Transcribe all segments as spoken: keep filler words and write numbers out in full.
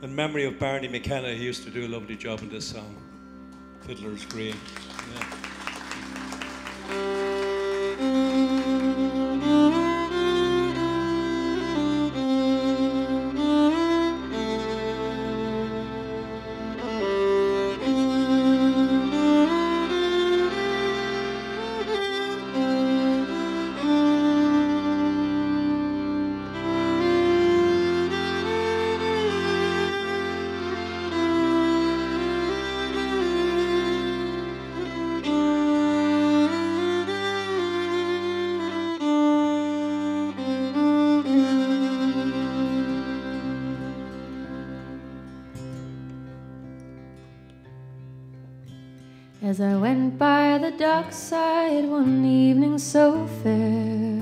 In memory of Barney McKenna, he used to do a lovely job in this song, Fiddler's Green. Yeah. As I went by the dockside one evening so fair,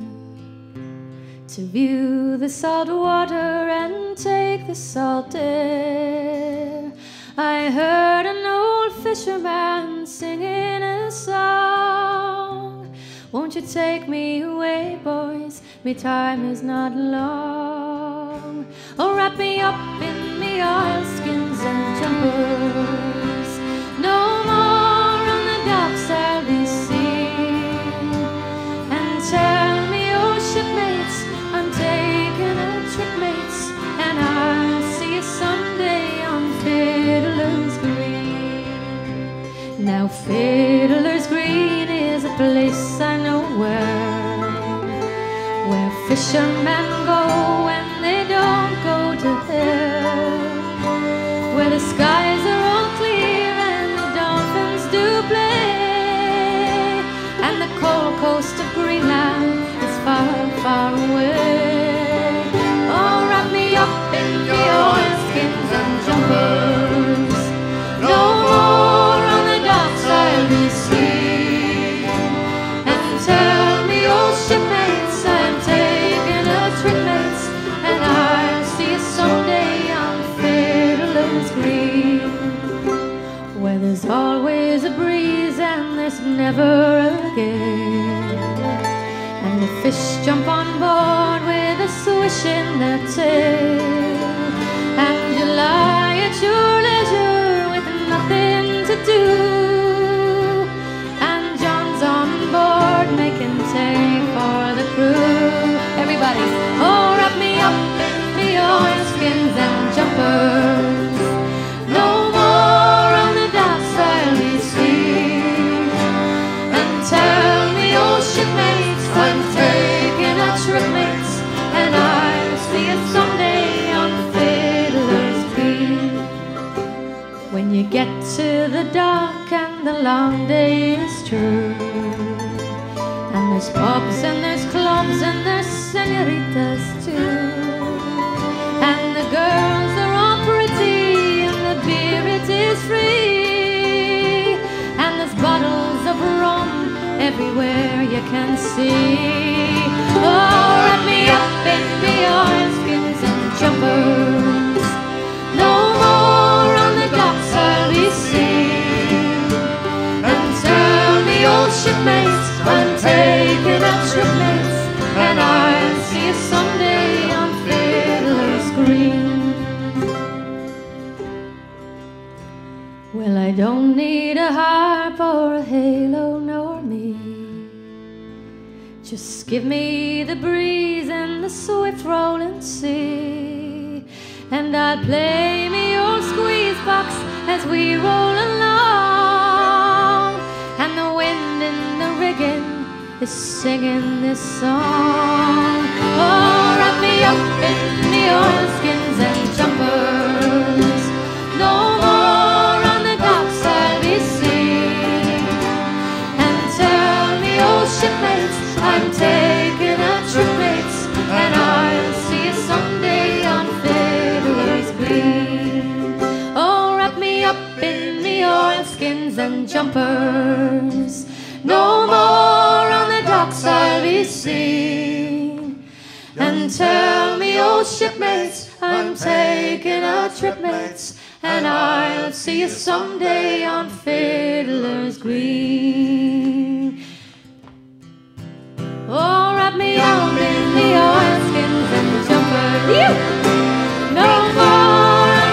to view the salt water and take the salt air, I heard an old fisherman singing a song. Won't you take me away, boys? Me time is not long. Oh, wrap me up in me oilskins and jumpers. No more on the docks I'll be seen. And tell me, oh shipmates, I'm taking a trip, mates, and I'll see you someday on Fiddler's Green. Now Fiddler's Green is a place I know well, where fishermen go when they don't go to hell, where the skies are all clear and the dolphins do play, and the cold coast of Greenland is far, far away. Oh, wrap me up in the oilskins and jumpers. No more on the docks I'll be seen. And tell me, oh shipmates, I'm taking a trip, mates, and I'll see you someday on Fiddler's Green, where there's always a breeze and there's never a gale, and the fish jump on board with a swish in their tail, and you lie at your leisure with nothing to do, and John's on board making tea for the crew. Everybody, oh, wrap me up in the oilskins and jumpers. No more on the docks I'll be seen. And tell me, oh shipmates, I'm taking a trip, mates, and I'll see you someday on Fiddler's Green. When you get to the dock and the long day is through, and there's pubs and there's clubs and there's senoritas too, and the girls are all pretty and the beer it is free, and there's bottles of rum everywhere you can see. Oh, wrap me up in the oilskins and jumpers. No more on the docks I'll be seen. And tell me, old shipmates, I'm taking a trip, mates, and I'll see you someday on Fiddler's Green. Well, I don't need a harp or a halo nor me, just give me the breeze and the swift rolling sea, and I'll play me old squeeze box as we roll along, and the wind in the rigging is singing this song. Oh, wrap me up in the oilskins and jumpers. No more on the docks I'll be seen. And tell me, oh shipmates, I'm taking a trip, mates, and I'll see you someday on Fiddler's Green. Oh, wrap me up in the oilskins and jumpers. No more on the docks I'll be seen. And tell me, oh shipmates, I'm taking a trip, mates, and I'll see you someday on Fiddler's Green. Oh, wrap me up in the oilskins and jumpers. No more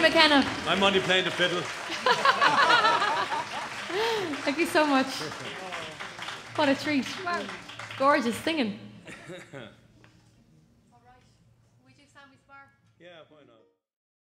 McKenna. I'm only playing the fiddle. Thank you so much. What a treat. Wow. Gorgeous singing. Yeah, why not?